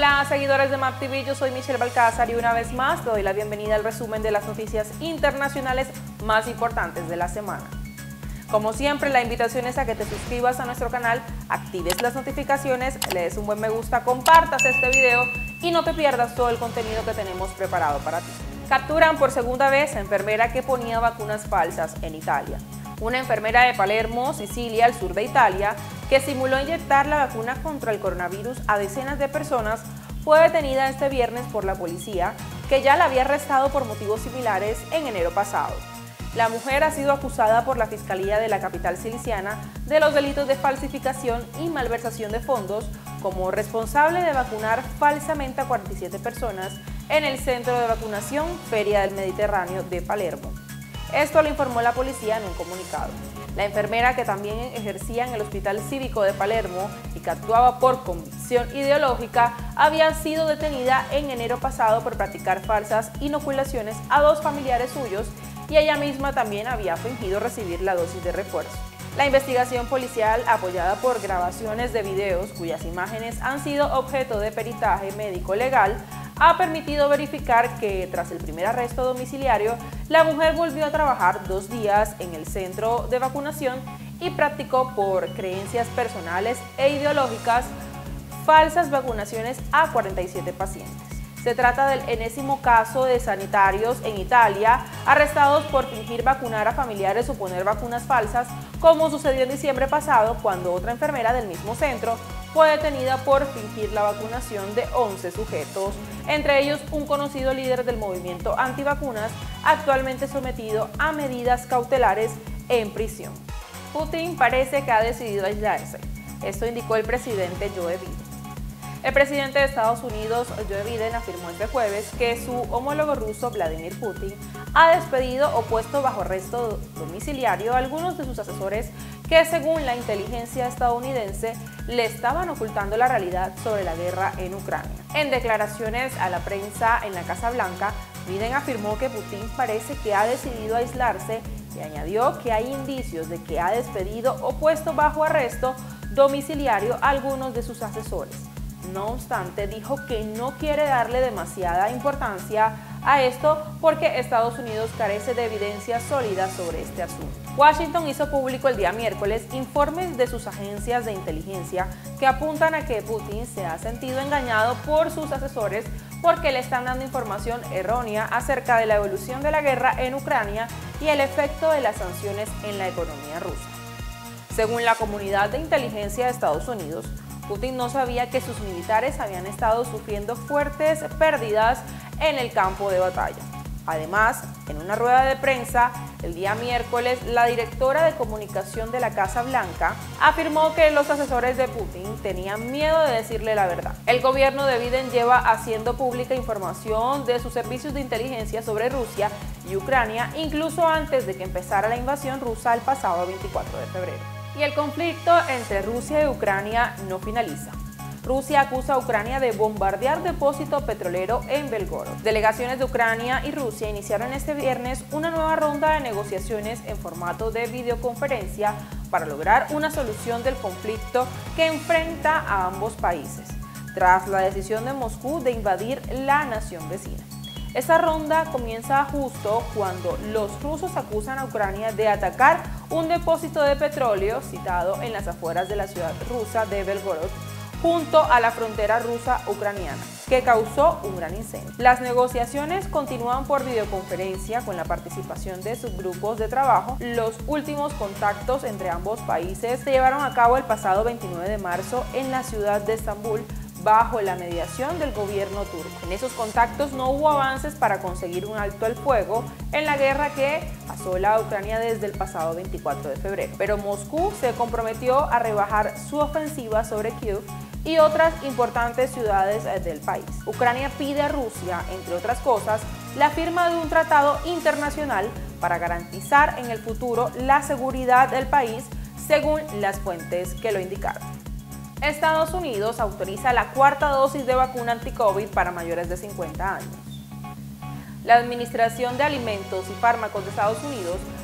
Hola seguidores de MAP TV, yo soy Michelle Balcázar y una vez más te doy la bienvenida al resumen de las noticias internacionales más importantes de la semana. Como siempre, la invitación es a que te suscribas a nuestro canal, actives las notificaciones, le des un buen me gusta, compartas este video y no te pierdas todo el contenido que tenemos preparado para ti. Capturan por segunda vez a enfermera que ponía vacunas falsas en Italia. Una enfermera de Palermo, Sicilia, al sur de Italia, que simuló inyectar la vacuna contra el coronavirus a decenas de personas, fue detenida este viernes por la policía, que ya la había arrestado por motivos similares en enero pasado. La mujer ha sido acusada por la Fiscalía de la capital siciliana de los delitos de falsificación y malversación de fondos como responsable de vacunar falsamente a 47 personas en el centro de vacunación Feria del Mediterráneo de Palermo. Esto lo informó la policía en un comunicado. La enfermera, que también ejercía en el Hospital Cívico de Palermo y que actuaba por convicción ideológica, había sido detenida en enero pasado por practicar falsas inoculaciones a dos familiares suyos y ella misma también había fingido recibir la dosis de refuerzo. La investigación policial, apoyada por grabaciones de videos cuyas imágenes han sido objeto de peritaje médico legal, ha permitido verificar que tras el primer arresto domiciliario, la mujer volvió a trabajar 2 días en el centro de vacunación y practicó por creencias personales e ideológicas falsas vacunaciones a 47 pacientes. Se trata del enésimo caso de sanitarios en Italia arrestados por fingir vacunar a familiares o poner vacunas falsas, como sucedió en diciembre pasado cuando otra enfermera del mismo centro fue detenida por fingir la vacunación de 11 sujetos, entre ellos un conocido líder del movimiento antivacunas, actualmente sometido a medidas cautelares en prisión. Putin parece que ha decidido aislarse. Esto indicó el presidente Joe Biden. El presidente de Estados Unidos, Joe Biden, afirmó este jueves que su homólogo ruso, Vladimir Putin, ha despedido o puesto bajo arresto domiciliario a algunos de sus asesores que, según la inteligencia estadounidense, le estaban ocultando la realidad sobre la guerra en Ucrania. En declaraciones a la prensa en la Casa Blanca, Biden afirmó que Putin parece que ha decidido aislarse y añadió que hay indicios de que ha despedido o puesto bajo arresto domiciliario a algunos de sus asesores. No obstante, dijo que no quiere darle demasiada importancia a esto porque Estados Unidos carece de evidencia sólida sobre este asunto. Washington hizo público el día miércoles informes de sus agencias de inteligencia que apuntan a que Putin se ha sentido engañado por sus asesores porque le están dando información errónea acerca de la evolución de la guerra en Ucrania y el efecto de las sanciones en la economía rusa. Según la comunidad de inteligencia de Estados Unidos, Putin no sabía que sus militares habían estado sufriendo fuertes pérdidas en el campo de batalla. Además, en una rueda de prensa el día miércoles, la directora de comunicación de la Casa Blanca afirmó que los asesores de Putin tenían miedo de decirle la verdad. El gobierno de Biden lleva haciendo pública información de sus servicios de inteligencia sobre Rusia y Ucrania, incluso antes de que empezara la invasión rusa el pasado 24 de febrero. Y el conflicto entre Rusia y Ucrania no finaliza. Rusia acusa a Ucrania de bombardear depósito petrolero en Belgorod. Delegaciones de Ucrania y Rusia iniciaron este viernes una nueva ronda de negociaciones en formato de videoconferencia para lograr una solución del conflicto que enfrenta a ambos países, tras la decisión de Moscú de invadir la nación vecina. Esta ronda comienza justo cuando los rusos acusan a Ucrania de atacar un depósito de petróleo situado en las afueras de la ciudad rusa de Belgorod, junto a la frontera rusa-ucraniana, que causó un gran incendio. Las negociaciones continúan por videoconferencia con la participación de subgrupos de trabajo. Los últimos contactos entre ambos países se llevaron a cabo el pasado 29 de marzo en la ciudad de Estambul, bajo la mediación del gobierno turco. En esos contactos no hubo avances para conseguir un alto al fuego en la guerra que asola a Ucrania desde el pasado 24 de febrero. Pero Moscú se comprometió a rebajar su ofensiva sobre Kiev y otras importantes ciudades del país. Ucrania pide a Rusia, entre otras cosas, la firma de un tratado internacional para garantizar en el futuro la seguridad del país, según las fuentes que lo indicaron. Estados Unidos autoriza la 4ª dosis de vacuna anti-COVID para mayores de 50 años. La Administración de Alimentos y Fármacos de Estados Unidos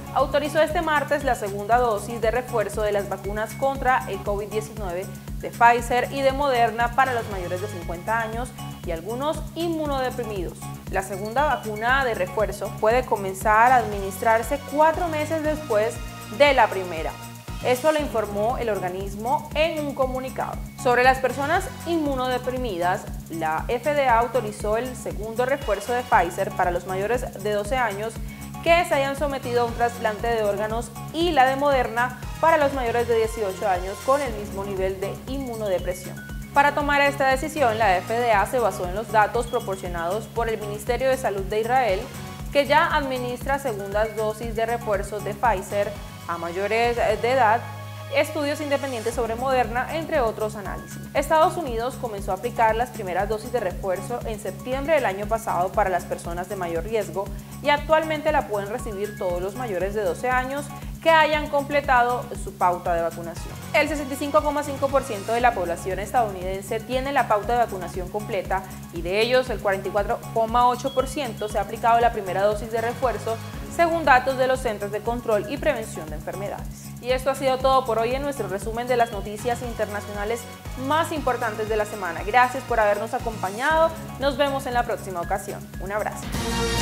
autorizó este martes la segunda dosis de refuerzo de las vacunas contra el COVID-19 de Pfizer y de Moderna para los mayores de 50 años y algunos inmunodeprimidos. La segunda vacuna de refuerzo puede comenzar a administrarse 4 meses después de la primera. Esto lo informó el organismo en un comunicado. Sobre las personas inmunodeprimidas, la FDA autorizó el segundo refuerzo de Pfizer para los mayores de 12 años que se hayan sometido a un trasplante de órganos y la de Moderna para los mayores de 18 años con el mismo nivel de inmunodepresión. Para tomar esta decisión, la FDA se basó en los datos proporcionados por el Ministerio de Salud de Israel, que ya administra segundas dosis de refuerzos de Pfizer a mayores de edad, estudios independientes sobre Moderna, entre otros análisis. Estados Unidos comenzó a aplicar las primeras dosis de refuerzo en septiembre del año pasado para las personas de mayor riesgo y actualmente la pueden recibir todos los mayores de 12 años que hayan completado su pauta de vacunación. El 65,5% de la población estadounidense tiene la pauta de vacunación completa y de ellos el 44,8% se ha aplicado la primera dosis de refuerzo, según datos de los Centros de Control y Prevención de Enfermedades. Y esto ha sido todo por hoy en nuestro resumen de las noticias internacionales más importantes de la semana. Gracias por habernos acompañado. Nos vemos en la próxima ocasión. Un abrazo.